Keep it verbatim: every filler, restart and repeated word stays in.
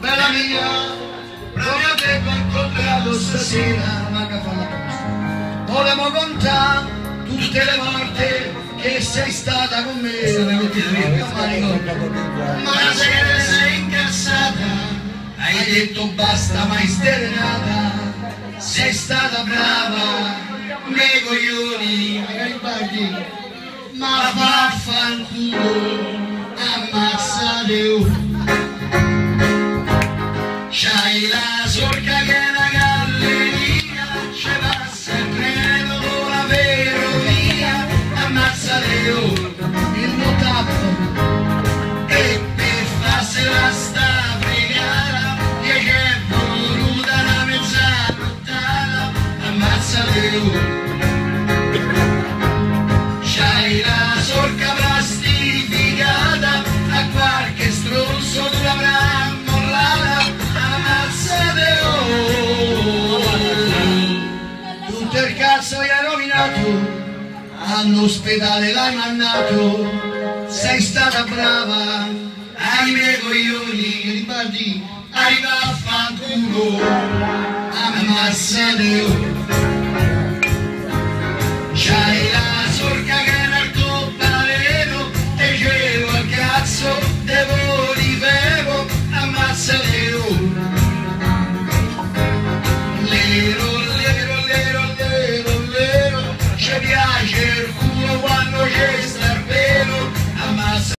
bella mia, proprio te che ho incontrato stasera, ma che fa la cosa? Volevamo contare tutte le volte che sei stata con me, ma se ne sei incazzata, hai detto basta, mai sterrenata, sei stata brava, nei coglioni, ma vaffanculo, ammazzate. C'hai la sorca che è una galleria, ci passa il treno con la ferrovia, ammazzate il notappo, e per farsela sta fregata, che è voluta una mezzanottata, ammazzate. C'hai la sorca plastificata, a qualche stronzo tu l'avrai mollata, ammazzate oh. Tutto il cazzo gli hai rovinato, all'ospedale l'hai mandato, sei stata brava, ai miei coglioni, riparti, arriva a fanculo, ammazzate oh.